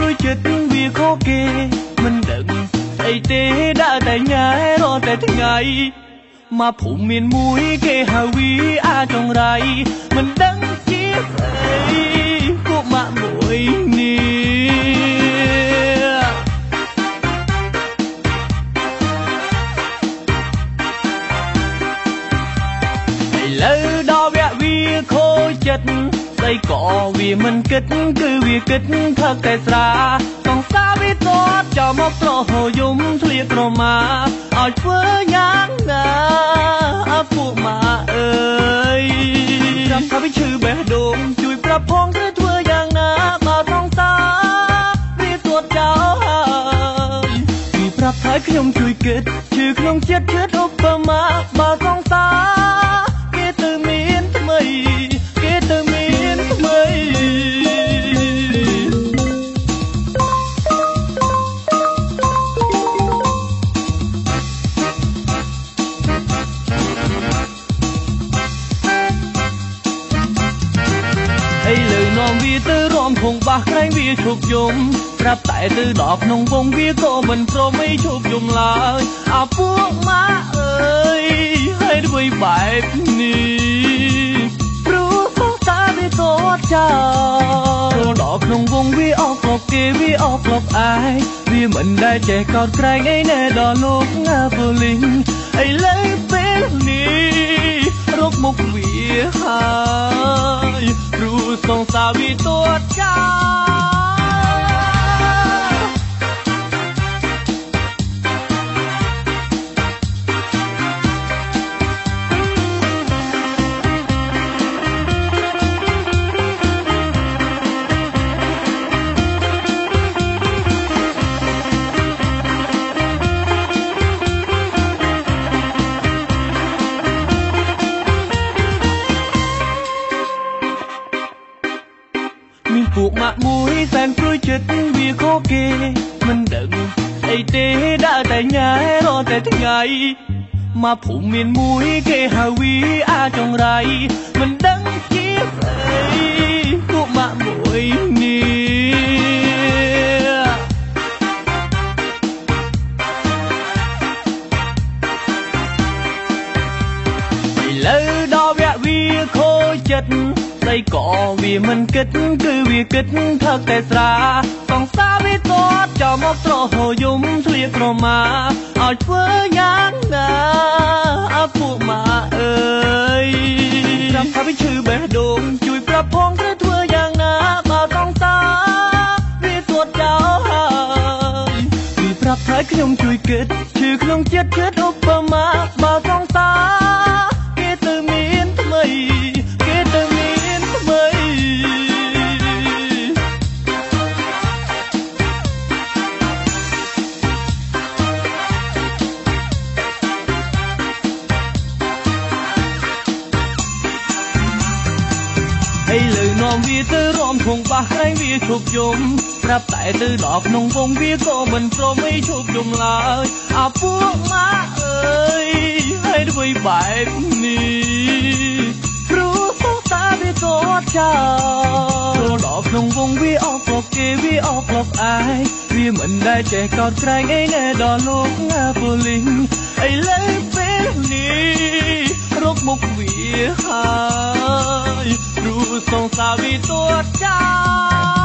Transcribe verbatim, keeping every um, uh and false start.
ព្រួយចិត្តវាខុសគេមិនដឹងស្អីទេដាក់តែញ៉ែរត់តែថ្ងៃមកភូមិមានមួយគេហៅវាអាចងរៃមិនដឹងជាស្អីពួកម៉ាក់មួយនេះឥឡូវដល់វគ្គវាខូចចិត្តស្អីក៏វាមិនគិតគឺវាគិតថឹកតែស្រាសង្សារវាតតចូលមកប្រហោយំធ្លាក្រមាឲ្យធ្វើយ៉ាងណាអពុម៉ាអើយចាំថាវាឈឺបេះដូងជួយប្រាប់ផងត្រូវធ្វើយ៉ាងណាបើសង្សារវាតតចោលហើយពីប្រាប់ថាខ្ញុំជួយគិតឈឺក្នុងចិត្តគិតឧបមាបើសង្សារគេទៅមានថ្មីគេទៅមានថ្មីឥឡូវនាំវាទៅរំភងបាសក្រែងវាឈប់យំប្រាប់តែទៅដល់ក្នុងវងវាក៏មិនព្រមឲ្យឈប់យំឡើយអាពួកម៉ាអើយហើយធ្វើបែបនេះព្រោះសង្សារវាតតចោលដល់ក្នុងវងវាអស់ក្លប់គេវាអស់ក្លប់អាយវាមិនដែលចេះកោតក្រែងអីណែដល់លោកណាប៉ូលីសឥឡូវពេលនេះរកមុខវាហើយព្រោះសង្សារវាតតចោលមានពួកម៉ាក់មួយសែនព្រួយចិត្តវាខុសគេមិនដឹងស្អីទេដាក់តែញ៉ែរត់តែថ្ងៃមកភូមិមានមួយគេហៅវាអាចងរៃមិនដឹងជាស្អីពួកម៉ាក់មួយនេះឥឡូវដល់វគ្គវាខូចចិត្តស្អីក៏វាមិនគិតគឺវាគិតថឹកតែស្រាសង្សារវាតតចូលមកត្រហោយំធ្លាក្រមាឲ្យធ្វើយ៉ាងណាអពុម៉ាអើយចាំថាវាឈឺបេះដូងជួយប្រាប់ផងត្រូវធ្វើយ៉ាងណាបើសង្សារវាតតចោលហើយវាប្រាប់ថាខ្ញុំជួយគិតឈឺក្នុងចិត្តគិតឧបមាបើសង្សារគេទៅមានថ្មីគេទៅមានថ្មីឥឡូវនាំវាទៅរំភងបាសក្រែងវាឈប់យំប្រាប់តែទៅដល់ក្នុងវងវាក៏មិនព្រមឲ្យឈប់យំឡើយអាពួកម៉ាអើយហើយធ្វើបែបនេះព្រោះសង្សារវាតតចោលដល់ក្នុងវងវាអស់ក្លប់គេវាអស់ក្លប់អាយវាមិនដែលចេះកោតក្រែងអីណែដល់លោកណាប៉ូលីសឥឡូវពេលនេះរកមុខវាហើយព្រោះសង្សារវាតតចោល